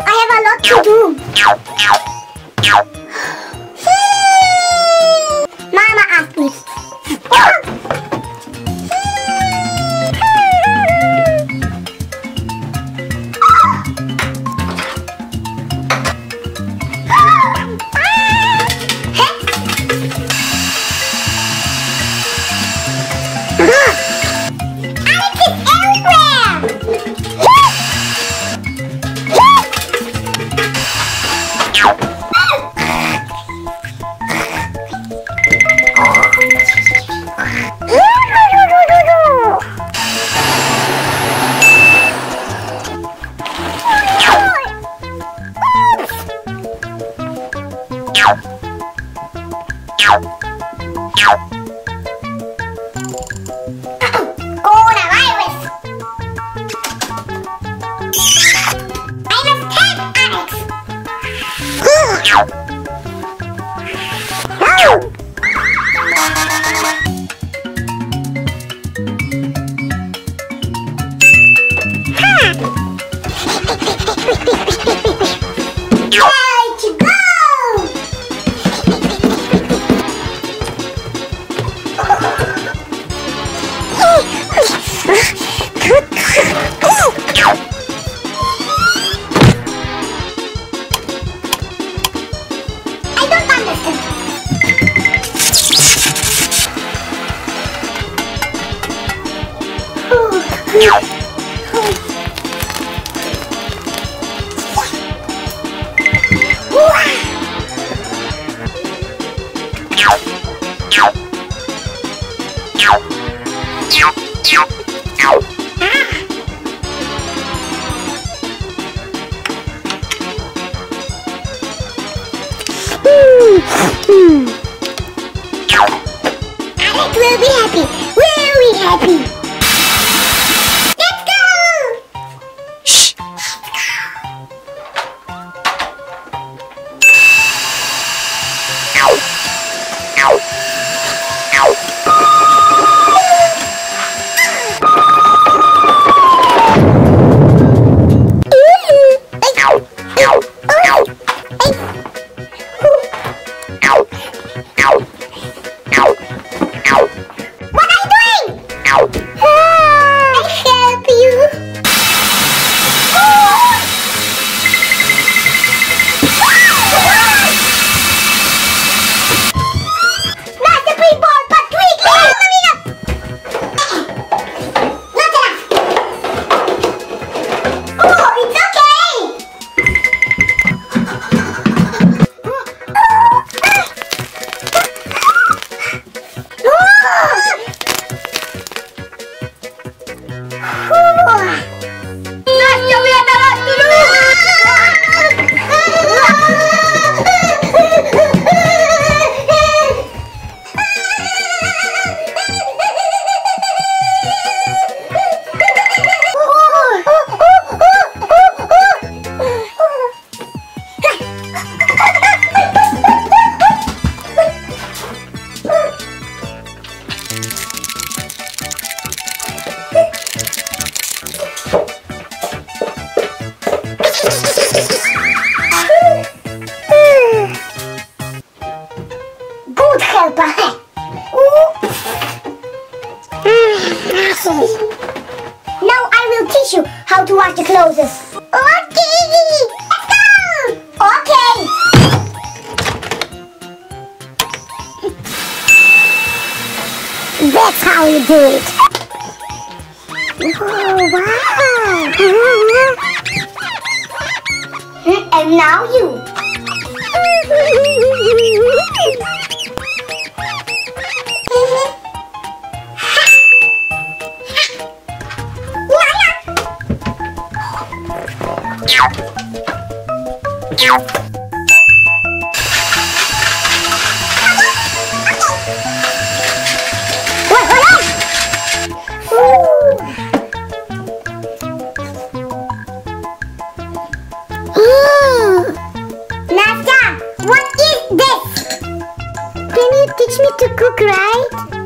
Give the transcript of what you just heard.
I have a lot to do. Mama asked me. Alex will be happy. Very happy. Let's go. Shh. Good helper. Now I will teach you how to wash the clothes. Okay, let's go. Okay. That's how you do it. Oh, wow. And now you. Nastya, what is this? Can you teach me to cook, right?